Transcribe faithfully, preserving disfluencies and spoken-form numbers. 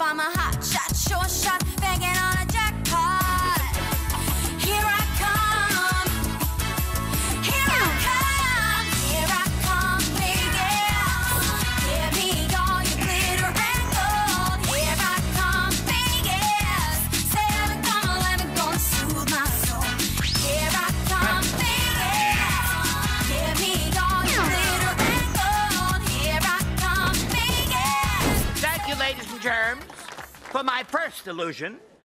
I'm a hot shot, sure shot, banging on a jackpot. Here I come, here I come, here I come, Vegas. Give me all your glitter and gold. Here I come, Vegas. Say let me come, let me go and soothe my soul. Here I come, Vegas. Give me all your glitter and gold. Here I come, Vegas. Thank you, ladies and germs, for my first illusion.